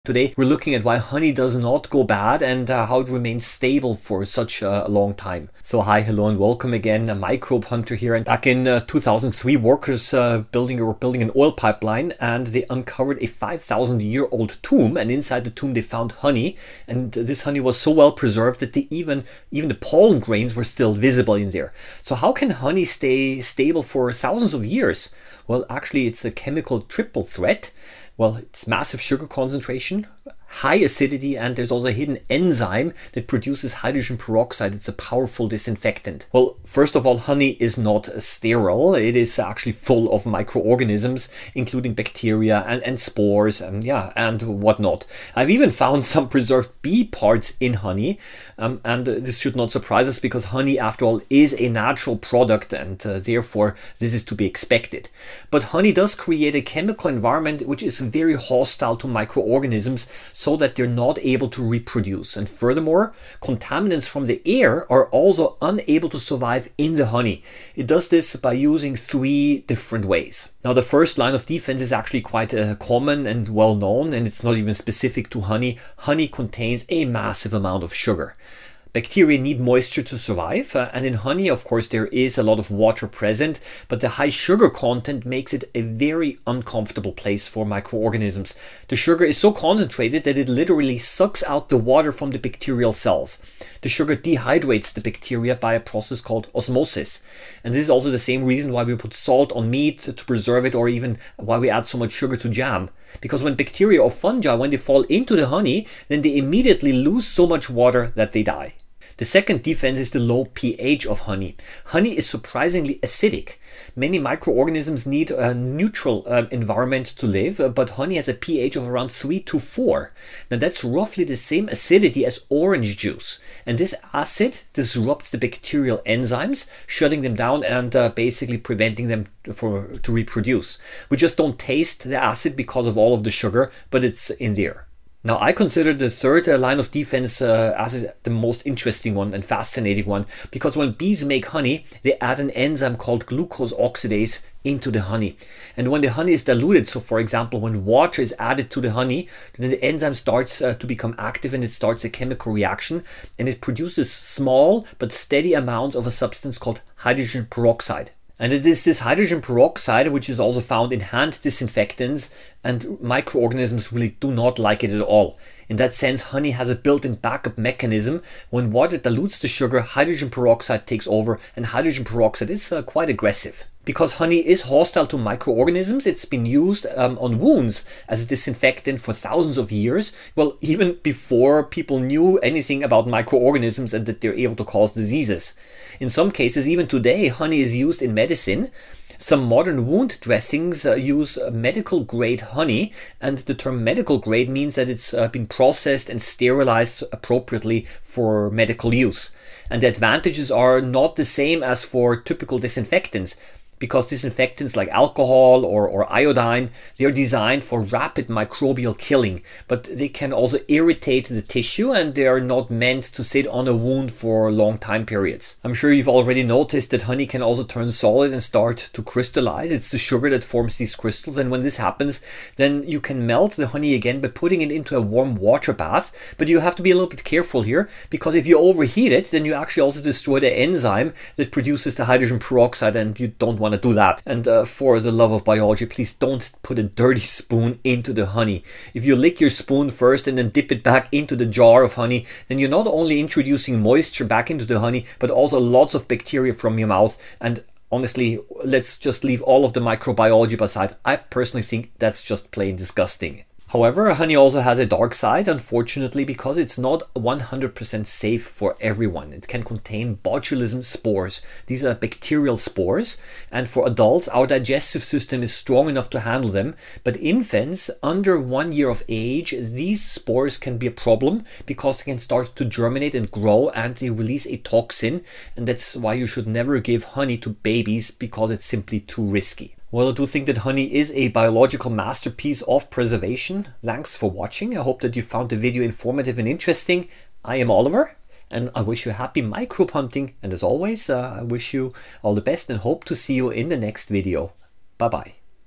Today we're looking at why honey does not go bad and how it remains stable for such a long time. So hi, hello and welcome again. A Microbehunter here. And back in 2003, workers were building an oil pipeline, and they uncovered a 5,000-year-old tomb, and inside the tomb they found honey, and this honey was so well preserved that even the pollen grains were still visible in there. So how can honey stay stable for thousands of years? Well, actually it's a chemical triple threat. Well, it's massive sugar concentration, high acidity, and there's also a hidden enzyme that produces hydrogen peroxide. It's a powerful disinfectant. Well, first of all, honey is not sterile. It is actually full of microorganisms, including bacteria and spores and whatnot. I've even found some preserved bee parts in honey, and this should not surprise us because honey, after all, is a natural product, and therefore this is to be expected. But honey does create a chemical environment which is very hostile to microorganisms, so that they're not able to reproduce. And furthermore, contaminants from the air are also unable to survive in the honey. It does this by using three different ways. Now, the first line of defense is actually quite common and well known, and it's not even specific to honey. Honey contains a massive amount of sugar. Bacteria need moisture to survive, and in honey, of course, there is a lot of water present, but the high sugar content makes it a very uncomfortable place for microorganisms. The sugar is so concentrated that it literally sucks out the water from the bacterial cells. The sugar dehydrates the bacteria by a process called osmosis. And this is also the same reason why we put salt on meat to preserve it, or even why we add so much sugar to jam. Because when bacteria or fungi, when they fall into the honey, then they immediately lose so much water that they die. The second defense is the low pH of honey. Honey is surprisingly acidic. Many microorganisms need a neutral environment to live, but honey has a pH of around 3 to 4. Now that's roughly the same acidity as orange juice. And this acid disrupts the bacterial enzymes, shutting them down and basically preventing them to reproduce. We just don't taste the acid because of all of the sugar, but it's in there. Now, I consider the third line of defense as the most interesting one and fascinating one, because when bees make honey, they add an enzyme called glucose oxidase into the honey. And when the honey is diluted, so for example, when water is added to the honey, then the enzyme starts to become active, and it starts a chemical reaction, and it produces small but steady amounts of a substance called hydrogen peroxide. And it is this hydrogen peroxide which is also found in hand disinfectants, and microorganisms really do not like it at all. In that sense, honey has a built-in backup mechanism. When water dilutes the sugar, hydrogen peroxide takes over, and hydrogen peroxide is quite aggressive. Because honey is hostile to microorganisms, it's been used on wounds as a disinfectant for thousands of years. Well, even before people knew anything about microorganisms and that they're able to cause diseases. In some cases, even today, honey is used in medicine. Some modern wound dressings use medical grade honey, and the term medical grade means that it's been processed and sterilized appropriately for medical use. And the advantages are not the same as for typical disinfectants, because disinfectants like alcohol or iodine, they are designed for rapid microbial killing, but they can also irritate the tissue, and they are not meant to sit on a wound for long time periods. I'm sure you've already noticed that honey can also turn solid and start to crystallize. It's the sugar that forms these crystals, and when this happens, then you can melt the honey again by putting it into a warm water bath. But you have to be a little bit careful here, because if you overheat it, then you actually also destroy the enzyme that produces the hydrogen peroxide, and you don't want to do that. And for the love of biology, please don't put a dirty spoon into the honey. If you lick your spoon first and then dip it back into the jar of honey, then you're not only introducing moisture back into the honey, but also lots of bacteria from your mouth. And honestly, let's just leave all of the microbiology aside. I personally think that's just plain disgusting. However, honey also has a dark side, unfortunately, because it's not 100% safe for everyone. It can contain botulism spores. These are bacterial spores, and for adults, our digestive system is strong enough to handle them. But infants under 1 year of age, these spores can be a problem because they can start to germinate and grow, and they release a toxin. And that's why you should never give honey to babies, because it's simply too risky. Well, I do think that honey is a biological masterpiece of preservation. Thanks for watching. I hope that you found the video informative and interesting. I am Oliver, and I wish you happy microbe hunting. And as always, I wish you all the best and hope to see you in the next video. Bye-bye.